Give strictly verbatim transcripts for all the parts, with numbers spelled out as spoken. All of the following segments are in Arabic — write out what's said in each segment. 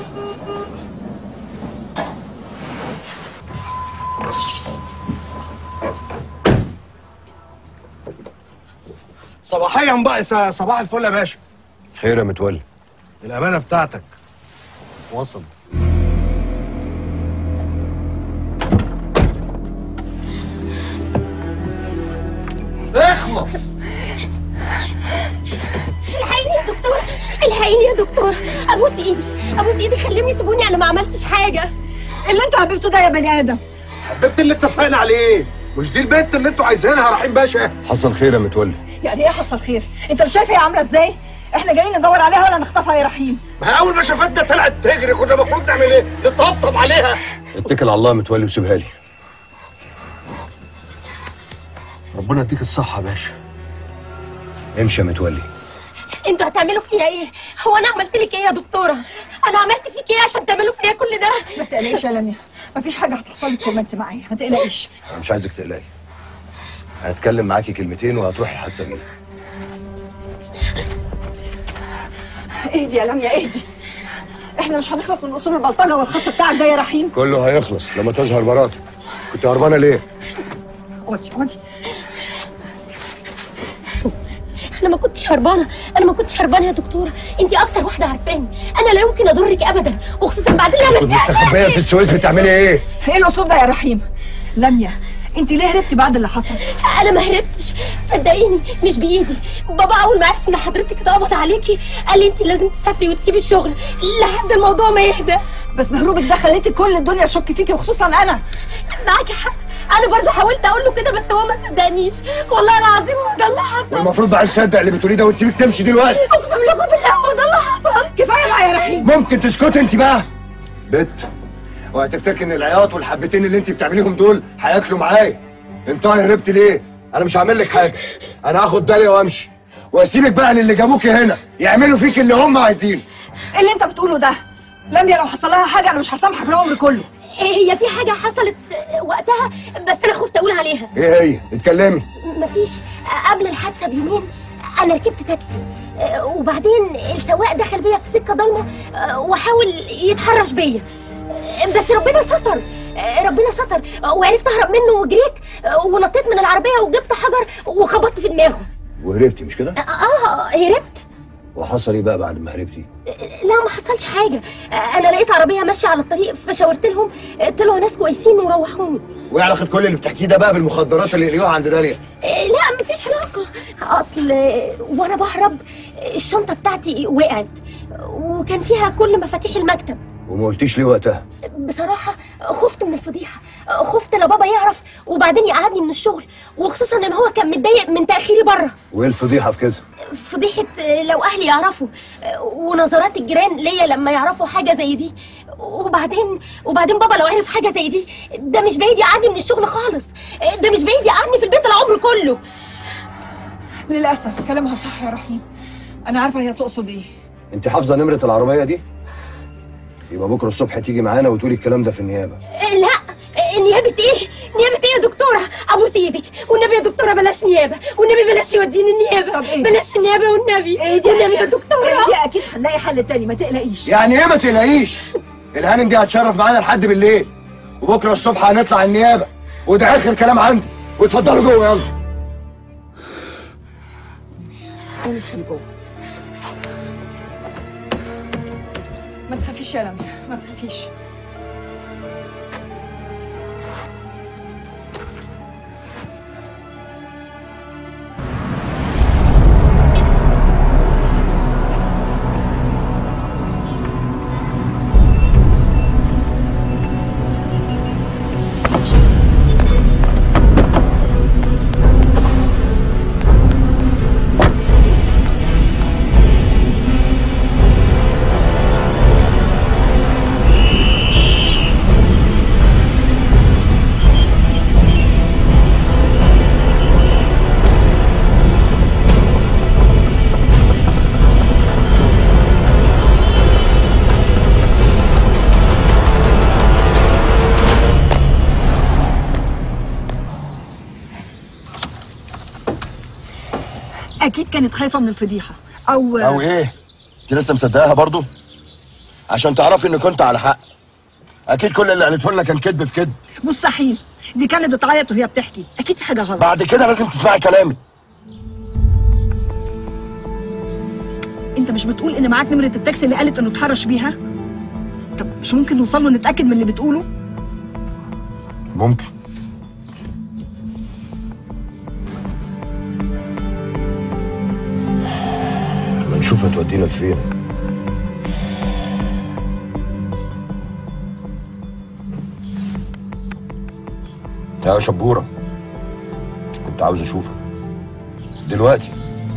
صباحيا بقى. صباح الفل يا باشا. خير يا متولي. الامانه بتاعتك وصل. اخلص. الحقيني يا دكتوره، الحقيني يا دكتوره، ابوس ايدي ابوس ايدي، خليهم يسيبوني، انا ما عملتش حاجه. اللي انت حبيبته ده يا بني ادم. حبيبتي اللي اتفقنا عليه، مش دي البنت اللي انتوا عايزينها رحيم باشا؟ حصل خير يا متولي. يعني ايه حصل خير؟ انت مش شايف هي عامله ازاي؟ احنا جايين ندور عليها ولا نخطفها يا رحيم؟ ما اول ما شافتنا طلعت تجري، كنا المفروض نعمل ايه؟ نطبطب عليها. اتكل على الله يا متولي وسيبها لي. ربنا يديك الصحه يا باشا. امشي يا متولي. انتوا هتعملوا فيها ايه؟ هو انا عملت لك ايه يا دكتوره؟ انا عملت فيك ايه عشان تعملوا فيها كل ده؟ ما تقلقيش يا لميا، مفيش حاجه هتحصل لك طول ما انت معايا، ما تقلقيش. انا مش عايزك تقلقي. هتكلم معاكي كلمتين وهتروحي الحسابيه. اهدي يا لميا اهدي. احنا مش هنخلص من اصول البلطجه والخط بتاعك ده يا رحيم. كله هيخلص لما تظهر مراتك. كنت هربانه ليه؟ اقعدي اقعدي. انا ما كنتش هربانه، انا ما كنتش هربانه يا دكتوره، انت اكتر واحده عارفاني، انا لا يمكن اضرك ابدا، وخصوصا بعد اللي عملتيه. كنت مستخبيه في السويس بتعملي ايه؟ ايه الاسلوب ده يا رحيم؟ لميا انت ليه هربتي بعد اللي حصل؟ انا ما هربتش، صدقيني مش بايدي. بابا اول ما عرف ان حضرتك اتقبض عليكي قال لي انت لازم تسافري وتسيبي الشغل لحد الموضوع ما يهدى. بس بهروبك ده خليتي كل الدنيا تشك فيكي وخصوصا انا. معاكي حق، انا برضو حاولت اقول له كده بس هو ما صدقنيش، والله العظيم هو ده اللي حصل. والمفروض بقى تصدق اللي بتقوليه ده وتسيبك تمشي دلوقتي. اقسم لكم بالله هو ده اللي حصل. كفايه بقى يا رحيم. ممكن تسكتي انت بقى؟ بت وهتفتكر ان العياط والحبتين اللي انت بتعمليهم دول هياكلوا معايا. انت هربتي ليه؟ انا مش هعمل لك حاجه، انا هاخد بالي وامشي واسيبك بقى للي جابوكي هنا يعملوا فيك اللي هم عايزينه. ايه اللي انت بتقوله ده؟ لميا لو حصل لها حاجه انا مش هسامحك العمر كله. إيه هي في حاجه حصلت وقتها بس انا خفت اقول عليها. ايه هي؟ اتكلمي. مفيش، قبل الحادثه بيومين انا ركبت تاكسي وبعدين السواق دخل بيا في سكه ضلمه وحاول يتحرش بيا، بس ربنا ستر ربنا ستر وعرفت اهرب منه وجريت ونطيت من العربيه وجبت حجر وخبطت في دماغه. وهربتي مش كده؟ اه هربت. وحصل ايه بقى بعد ما هربتي؟ لا ما حصلش حاجه، انا لقيت عربيه ماشيه على الطريق فشاورت لهم طلعوا ناس كويسين وروحوني. وايه علاقه كل اللي بتحكيه ده بقى بالمخدرات اللي لقيوها عند داليا؟ لا مفيش علاقه، اصل وانا بهرب الشنطه بتاعتي وقعت وكان فيها كل مفاتيح المكتب. وما قلتيش ليه وقتها؟ بصراحه خفت من الفضيحه، خفت لا بابا يعرف وبعدين يقعدني من الشغل، وخصوصا ان هو كان متضايق من تاخيري بره. وايه الفضيحه في كده؟ فضيحه لو اهلي يعرفوا ونظرات الجيران ليا لما يعرفوا حاجه زي دي، وبعدين وبعدين بابا لو عرف حاجه زي دي ده مش بعيد يقعدني من الشغل خالص، ده مش بعيد يقعدني في البيت العمر كله. للاسف كلامها صح يا رحيم، انا عارفه هي تقصد ايه. انت حافظه نمره العربيه دي؟ يبقى بكره الصبح تيجي معانا وتقولي الكلام ده في النيابه. لا نيابه ايه؟ نيابه ايه يا دكتوره؟ ابوس ايدك والنبي يا دكتوره بلاش نيابه، والنبي بلاش يوديني النيابه. إيه؟ بلاش النيابه والنبي. ايه دي؟ والنبي يا دكتوره ايه دي؟ اكيد هنلاقي حل تاني ما تقلقيش. يعني ايه ما تقلقيش؟ الهانم دي هتشرف معانا لحد بالليل وبكره الصبح هنطلع النيابه وده اخر كلام عندي، واتفضلوا جوه يلا. ندخل جوه. ما تخافيش يا لميا ما تخافيش. اكيد كانت خايفه من الفضيحه او او ايه؟ انت لسه مصدقاها برضو؟ عشان تعرفي اني كنت على حق. اكيد كل اللي قالته لنا كان كذب في كذب. مستحيل، دي كانت بتعيط وهي بتحكي، اكيد في حاجه غلط. بعد كده لازم تسمعي كلامي. انت مش بتقول ان معاك نمره التاكسي اللي قالت انه اتحرش بيها؟ طب مش ممكن نوصل له نتاكد من اللي بتقوله؟ ممكن. ما نشوف هتودينا لفين. يا شبورة، كنت عاوز اشوفك دلوقتي.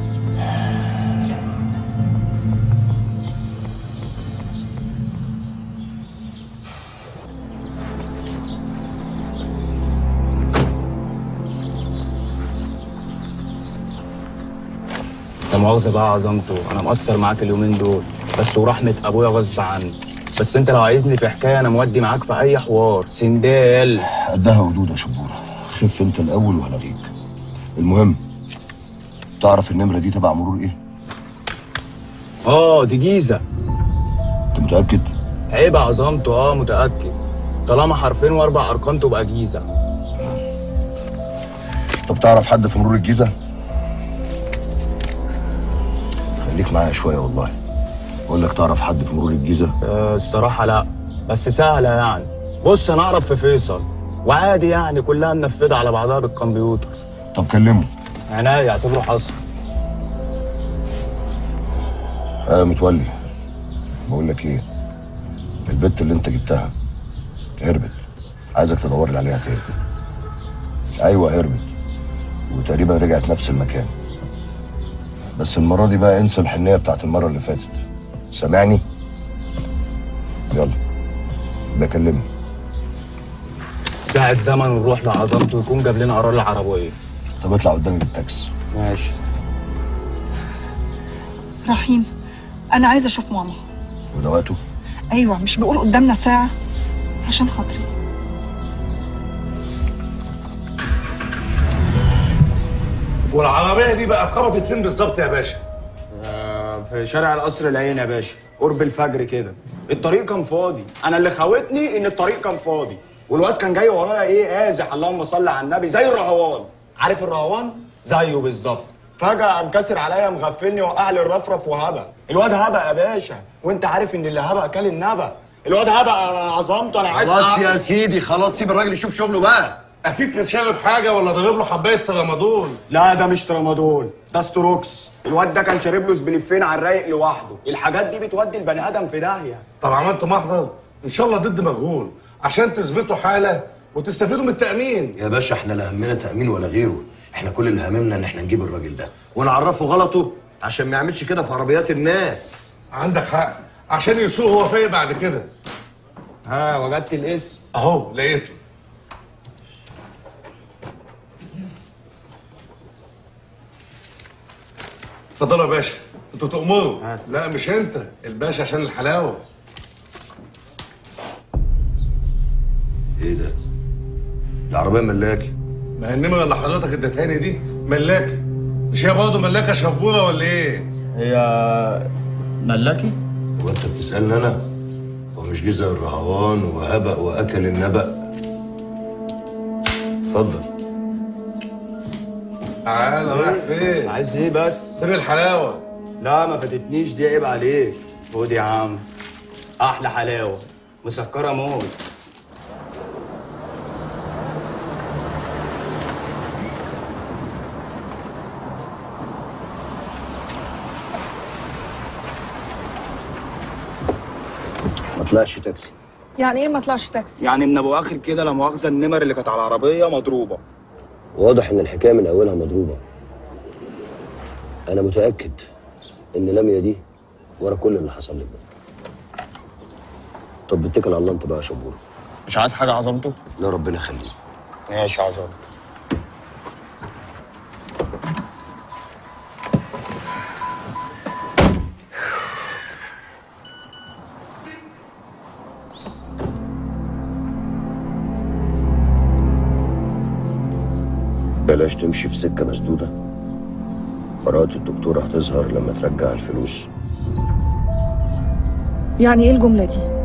لا مؤاخذة بقى عظمته، أنا مقصر معاك اليومين دول بس ورحمة أبويا غصب عني. بس أنت لو عايزني في حكاية أنا مودي معاك في أي حوار سندال. قدها ودود يا شبورة، خف أنت الأول وهلغيك. المهم تعرف النمرة دي تبع مرور إيه؟ آه دي جيزة. أنت متأكد؟ عيب يا عظمته، آه متأكد. طالما حرفين وأربع أرقام تبقى جيزة. طب تعرف حد في مرور الجيزة؟ خليك معايا شوية والله. بقول لك تعرف حد في مرور الجيزة؟ أه الصراحة لا، بس سهلة يعني. بص أنا أعرف في فيصل، وعادي يعني كلها منفذة على بعضها بالكمبيوتر. طب كلمه. عناية اعتبره حصل. اه متولي، بقول لك ايه، البت اللي انت جبتها هربت، عايزك تدور لي عليها تاني. ايوه هربت وتقريبا رجعت نفس المكان، بس المرة دي بقى انسى الحنية بتاعت المرة اللي فاتت، سامعني؟ يلا بكلمني. ساعة زمن ونروح لعظمته ويكون جاب لنا قرار العربية. طب اطلع قدامي بالتاكسي. ماشي. رحيم، انا عايزه اشوف ماما. وده وقته؟ ايوه، مش بقول قدامنا ساعه؟ عشان خاطري. والعربيه دي بقى اتخبطت فين بالظبط يا باشا؟ آه في شارع القصر العين يا باشا، قرب الفجر كده. الطريق كان فاضي، انا اللي خوتني ان الطريق كان فاضي، والواد كان جاي ورايا ايه قازح اللهم صل على النبي زي الرهوان. عارف الرهوان؟ زيه بالظبط. فجأة قام كاسر عليا مغفلني وقع لي الرفرف وهبق. الواد هبق يا باشا، وانت عارف ان اللي هبق كل النبق. الواد هبق يا عظمته. انا عايز خلاص يا سيدي خلاص، سيب الراجل يشوف شغله بقى. اكيد كان شارب حاجه ولا ضارب له حبايه ترامادول. لا ده مش ترامادول، ده ستروكس. الواد ده كان شارب له سبليفين على الرايق لوحده. الحاجات دي بتودي البني ادم في داهيه. طب عملتوا محضر ان شاء الله ضد مجهول عشان تثبتوا حاله وتستفيدوا من التامين. يا باشا احنا لا همنا تامين ولا غيره، احنا كل اللي هممنا ان احنا نجيب الراجل ده ونعرفه غلطه عشان ما يعملش كده في عربيات الناس. عندك حق، عشان يسوق هو فايق بعد كده. ها وجدت الاسم؟ اهو لقيته. اتفضلوا يا باشا، انتوا تأمروا. لا مش انت، الباشا عشان الحلاوه. ايه ده؟ العربيه ملاكي. ما هي النمره اللي حضرتك اديتهاني دي ملاكي، مش هي برضه ملاكه شبوره ولا ايه؟ هي ملاكي؟ هو انت بتسالني انا؟ هو مش جزء الرهوان وهبق واكل النبق؟ اتفضل. تعالى رايح فين؟ عايز ايه بس؟ فين الحلاوه؟ لا ما فاتتنيش دي، عيب عليك. خد يا عم، احلى حلاوه مسكره موت. ما طلعش تاكسي. يعني ايه ما طلعش تاكسي؟ يعني من ابو اخر كده لا مؤاخذه النمر اللي كانت على العربيه مضروبه. واضح ان الحكايه من اولها مضروبه. انا متاكد ان لميا دي ورا كل اللي حصل لك ده. طب اتكل على الله انت بقى يا شبور. مش عايز حاجه عظمته؟ لا ربنا يخليك. ماشي يا عظمته. بلاش تمشي في سكة مسدودة. براءة الدكتورة هتظهر لما ترجع الفلوس. يعني ايه الجمله دي؟